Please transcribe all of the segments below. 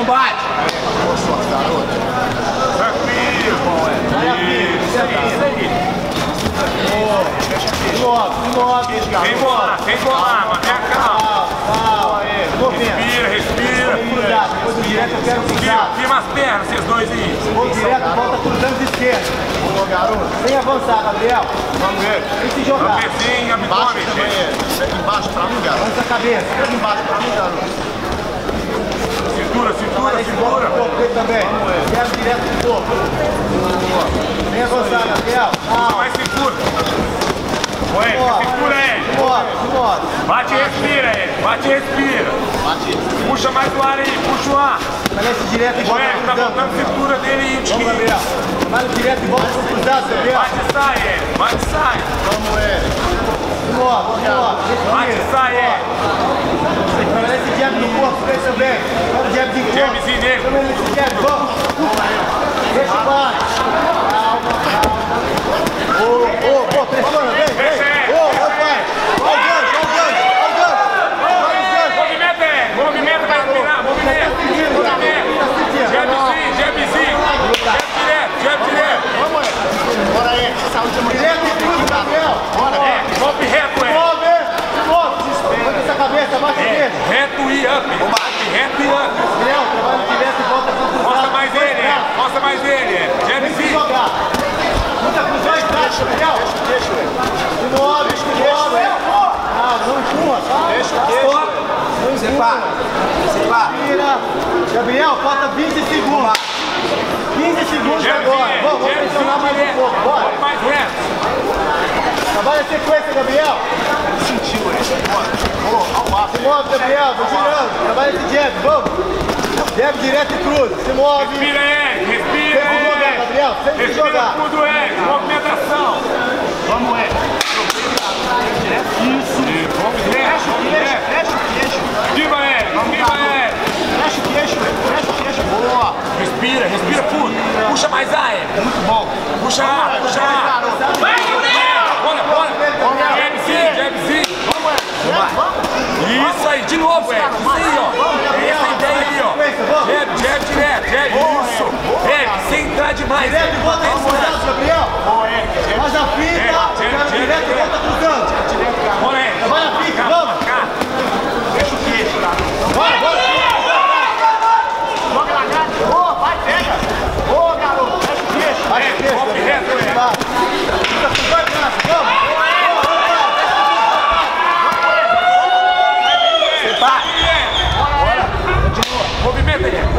bate. Tranquilo, bom, Isso aí. Sem bolar, mantém a calma. Respira. Firma as pernas, vocês dois aí. Vou direto, volta cruzando de esquerda. Sem avançar, Gabriel. Vamos ver. Sem se jogar. Pezinho, abdômen. Pega embaixo pra mim, garoto. Lança a cabeça. Pega embaixo pra mim, garoto. Cintura. Também. Quero direto do corpo. Sem avançar, Gabriel. Mais cintura. Segura ele. Bate e respira ele. Puxa mais o ar aí, puxa o ar. Parece direto e volta Tá cruzando. botando cintura dele aí, Vamos, Gabriel. Vai direto e volta cruzado, Gabriel. Bate e sai ele, bate e sai. Vamos, Bate e sai ele. Parece jab no corpo dele também. Olha o jab de corpo. Jabzinho nele. Também nesse jab, vamos. Deixa o bate. Calma. Pressiona, vem. Rapaz. Olha o gancho. Movimento pra respirar, Jabzinho. Jab direto. Vamos, bora aí. Saúde muito. Direto e cruz, Gabriel. Golpe reto, Bota essa cabeça, bate nele. Reto e up. Reto e up. Gabriel, trabalha direto e volta pra cruzar. Mostra mais ele. Jabzinho. Jogar. Muita cruzão e caixa, Gabriel. Deixa ele. Se move. Não empurra, tá? Separa. Tira. Gabriel, falta 20 segundos. 15 segundos agora. Vamos pressionar mais um pouco. Bora. Mais reto. Trabalha a sequência, Gabriel. Sentiu ele. Se move, Gabriel. Tô girando. Trabalha esse jab. Vamos. Jab direto e cruz. Se move. Respira ele. Sem se jogar, Gabriel. Sem se Respira jogar. tudo ele. Movimentação. Vamos, Isso. Fecha o queixo. Viva ele. Fecha o queixo. Boa. Respira fundo. Puxa mais ar, ele. Muito bom. Puxa ar. Bora. Jabzinho. Isso aí, de novo, Ed. Isso aí, ó. É essa ideia aí, ó. Jab direto. Isso. Ed, sem entrar demais. Direto e volta cruzando, Gabriel. Faz a fita. Direto e volta cruzando. Bora, Ed. Vai a fita, vamos. Fecha o queixo, garoto. Bora. Joga na gata. Vai, pega. Garoto. Fecha o queixo. Vai, Golpe reto, Ed. Vamos. Movimenta ele.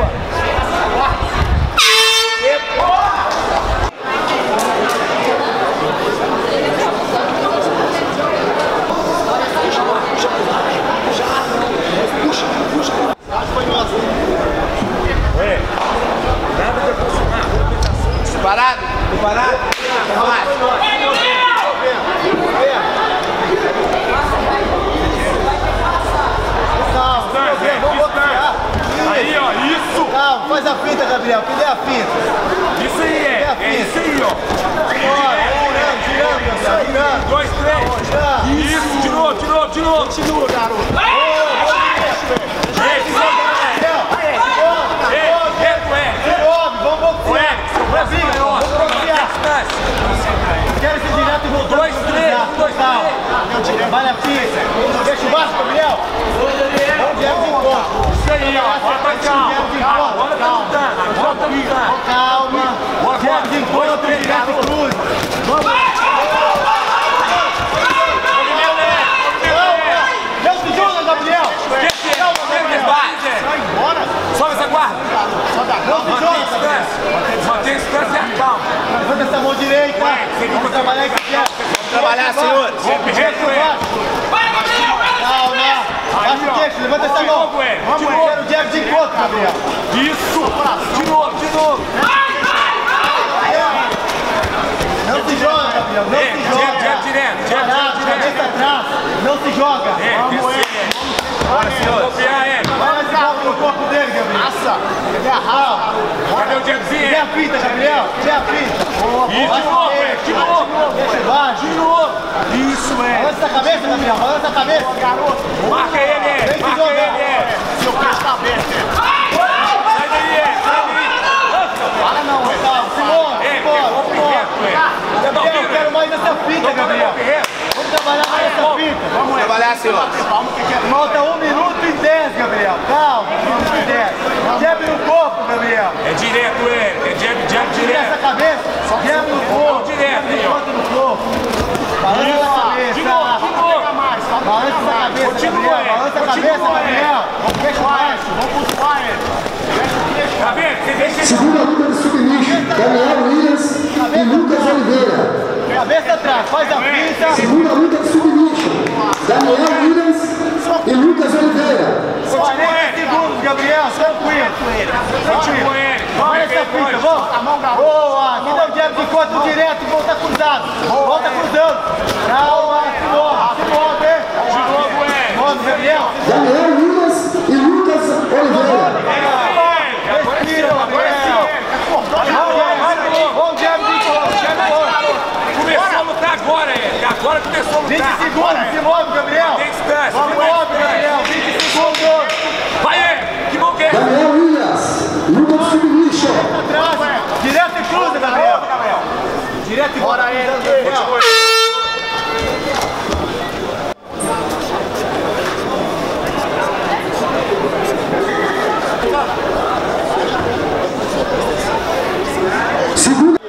Nada de aproximar. Separado. Vamos bloquear. Aí, ó, isso. Calma, faz a fita, Gabriel. Cadê a fita? Isso aí, é isso aí, ó. Girando. 2, 3. Isso, de novo. Continua, garoto. Reto, Ed. Vamos boxear. Vamos boxear. Quero esse direto e voltar. 2, 3. Trabalha a fita. Deixa o baixo, Gabriel. Vamos direto de encontro. Isso aí, ó. Agora tá lutando. Calma. Direto de encontro, direto e cruz. Vamos. Não se joga, Gabriel. Vai embora. Sobe essa guarda. Não se joga. Mantém distância e calma. Levanta essa mão direita. Vamos trabalhar esse pé. Trabalhar, senhor. Golpe reto, Ed. Calma. Baixa o queixo, levanta essa mão. De novo. Quero o jab de encontro, Gabriel. Isso. De novo. Não se joga, Gabriel. Não se joga. Jab direto. Parado, cabeça atrás. Não se joga. Bora, senhor. Copiar ele. Vai mais igual no corpo dele, Gabriel. Passa. Cadê a rala? Cadê o jabzinho? Cadê a fita, Gabriel? Cadê a fita? E de novo. Deixa baixo. Isso, Balança essa cabeça, Gabriel. Balança a cabeça. Garoto. Marca ele. Vem se jogar. Seu peixe tá aberto. Daniel Williams e Lucas Oliveira. Cabeça atrás, faz a pinta. Segunda luta de submission. Daniel Williams e Lucas Oliveira. 40 segundos, Gabriel, tranquilo. Olha essa pinta, vamos. Boa, aqui dá o jab de encontro direto e volta cruzado. Volta cruzando. Calma, se move. Move, Gabriel. Daniel Williams e Lucas Oliveira. Respira, Gabriel. Vamos, jab de encontro. Começou a lutar agora, Eric. Agora começou a 20 lutar. segundos, se move, Gabriel. Tem distância. Vamos, Gabriel, 20 segundos. Vai, Eric. Que bom que é. Daniel Williams, luta de submission. Atrás, direto e cruza, Gabriel. Direto e bora aí, Gabriel. Segunda.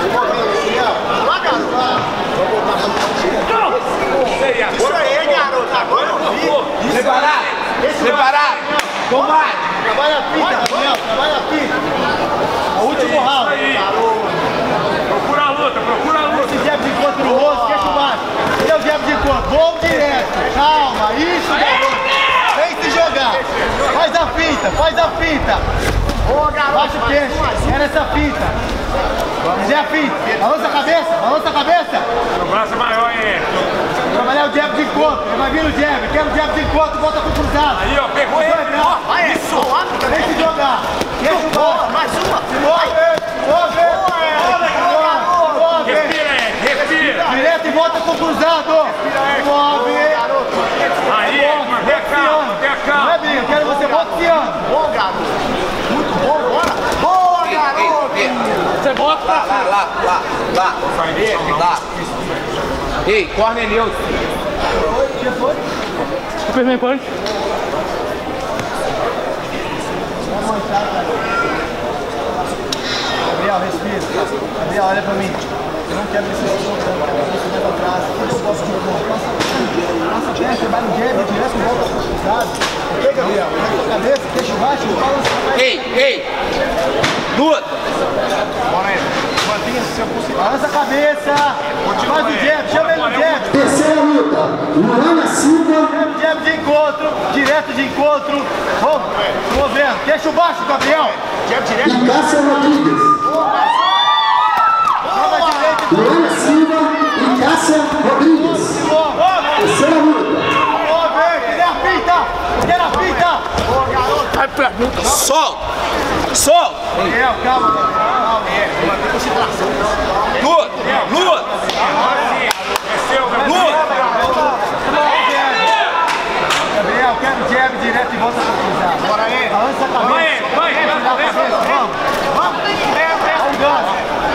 Isso aí, garoto. Agora eu vi. Preparado. Preparado. Combate. Trabalha a pinta, Gabriel, trabalha a pinta. O último round. Procura a luta, procura a luta. Esse jab de encontro no rosto, queixo baixo. Esse é o jab de encontro, vamos direto. Calma, isso, garoto. Vem se jogar. Faz a pinta, faz a pinta. Baixa o queixo, era essa pinta. Fazer a pinta. Balança a cabeça, balança a cabeça. O braço é maior, hein, Eric. Trabalhar o jab de encontro, ele vai vir no jab. Quer o jab de encontro, volta pro cruzado. Aí, ó, pegou ele. Vai, isso. Vem se jogar. Queixo baixo. Mais uma. Move. Respira, Eric, respira. Direto e volta pro cruzado. Move. Aí, Eric, mantenha calma, mantenha Não calma. é briga, quero você boxeando. Bom, garoto. Muito bom, bora. Boa, garoto. Você bota pra cima. Lá. Ei, corner neutro. Superman punch. Gabriel, respira. Gabriel, olha pra mim. Eu não quero esse soltando. Você vai pra trás. O que eu posso te pôr? Passa perto, vai no jab, direto e volta pro cruzado. Ok, Gabriel? Vai com a cabeça, queixo baixo, balança. Ei. Luta. Bora aí. Mantenha seu possível. Balança a cabeça. Faz o jab, chama ele no jab. Terceira luta. Luana Silva. Jab de encontro, direto de encontro. Vamos, movendo. Queixo baixo, Gabriel. Jab direto. E Cássia Rodrigues. Joga direito. Luana Silva e Cássia Rodrigues. Terceira luta. Cadê a pinta? Cadê a pinta? Solta. Gabriel, calma, calma. Mantenha concentração. Luta. Desceu, Gabriel, quero jab direto e volta pra cruzar. Bora aí. Balança a cabeça. Vai. Vamos. Vamos, ganso.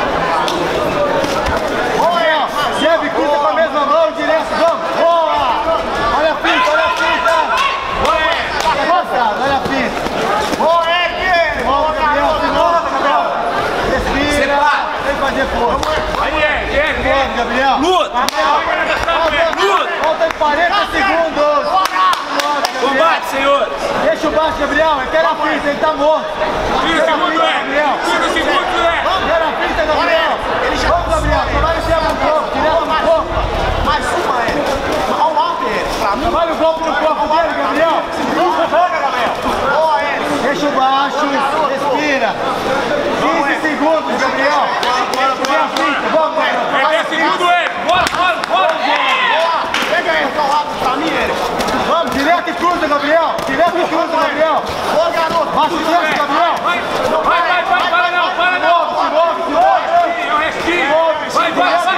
Gabriel, jab cruza com a mesma mão direto. Vamos. Boa. Olha a pinta, olha a pinta. Olha a pinta. Boa, Eric. Vamos, Gabriel, se move, Gabriel. Respira. Sem fazer força. Aí, Eric. Vamos, Gabriel. Luta. Falta 40 segundos. Combate, senhor. Deixa o baixo, Gabriel. Eu quero a pinta, ele tá morto. 30 segundos, Eric. 30 segundos, Eric. Quero a pinta, Gabriel. Vamos, Gabriel. Trabalha o jab no corpo, direto no corpo. Mais uma, Eric. Olha o alto, Eric. Pra mim. Trabalha o golpe no corpo dele, Gabriel. Boa, Eric. Deixa o baixo, respira. 15 segundos, Gabriel. Cadê a pinta? Vamos, Gabriel. 10 segundos, Eric. Bora. Pega aí, o lado pra mim, Eric. Vamos, direto e cruza, Gabriel. Direto e cruza, Gabriel. Boa, garoto. Baixa o braço, Gabriel. Vai. Para não. Se move. Eu respiro. Vai.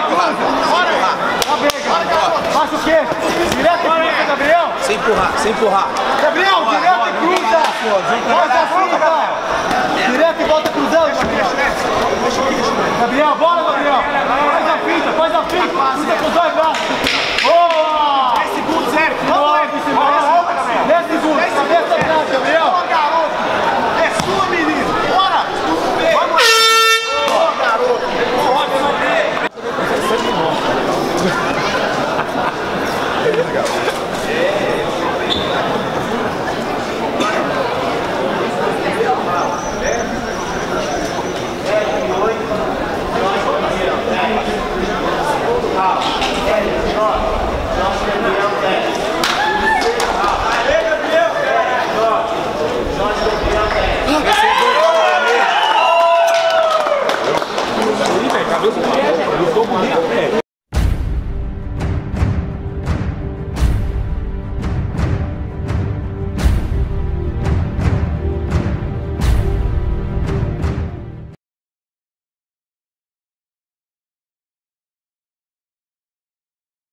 Baixa o queixo. Direto e cruza, Gabriel. Sem empurrar. Gabriel, direto e cruza. Faz a pinta. Direto e volta cruzando, Gabriel. Gabriel, bora, Gabriel. Faz a pinta. Cruza com os dois braços.